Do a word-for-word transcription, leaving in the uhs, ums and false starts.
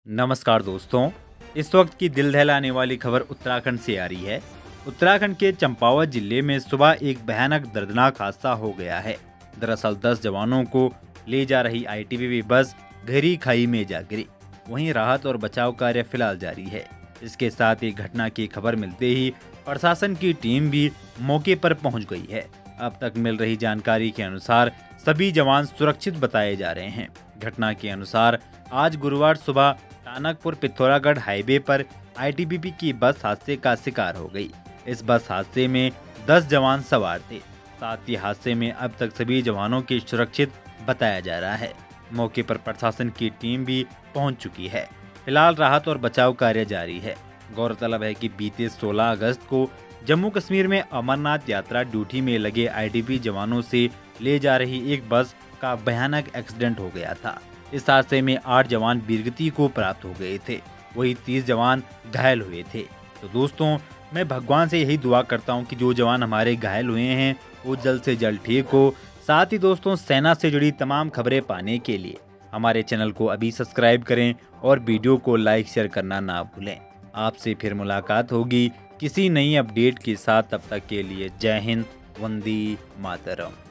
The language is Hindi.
नमस्कार दोस्तों, इस वक्त की दिल दहलाने वाली खबर उत्तराखंड से आ रही है। उत्तराखंड के चंपावत जिले में सुबह एक भयानक दर्दनाक हादसा हो गया है। दरअसल दस जवानों को ले जा रही आई टी बी पी बस गहरी खाई में जा गिरी। वहीं राहत और बचाव कार्य फिलहाल जारी है। इसके साथ ही घटना की खबर मिलते ही प्रशासन की टीम भी मौके पर पहुंच गई है। अब तक मिल रही जानकारी के अनुसार सभी जवान सुरक्षित बताए जा रहे हैं। घटना के अनुसार आज गुरुवार सुबह टानकपुर पिथौरागढ़ हाईवे पर आई टी बी पी की बस हादसे का शिकार हो गई। इस बस हादसे में दस जवान सवार थे। साथ ही हादसे में अब तक सभी जवानों की सुरक्षित बताया जा रहा है। मौके पर प्रशासन की टीम भी पहुंच चुकी है। फिलहाल राहत और बचाव कार्य जारी है। गौरतलब है कि बीते सोलह अगस्त को जम्मू कश्मीर में अमरनाथ यात्रा ड्यूटी में लगे आई टी बी पी जवानों से ले जा रही एक बस का भयानक एक्सीडेंट हो गया था। इस हादसे में आठ जवान वीरगति को प्राप्त हो गए थे, वही तीस जवान घायल हुए थे। तो दोस्तों, मैं भगवान से यही दुआ करता हूं कि जो जवान हमारे घायल हुए हैं वो जल्द से जल्द ठीक हो। साथ ही दोस्तों, सेना से जुड़ी तमाम खबरें पाने के लिए हमारे चैनल को अभी सब्सक्राइब करें और वीडियो को लाइक शेयर करना ना भूलें। आपसे फिर मुलाकात होगी किसी नई अपडेट के साथ। तब तक के लिए जय हिंद, वंदे मातरम।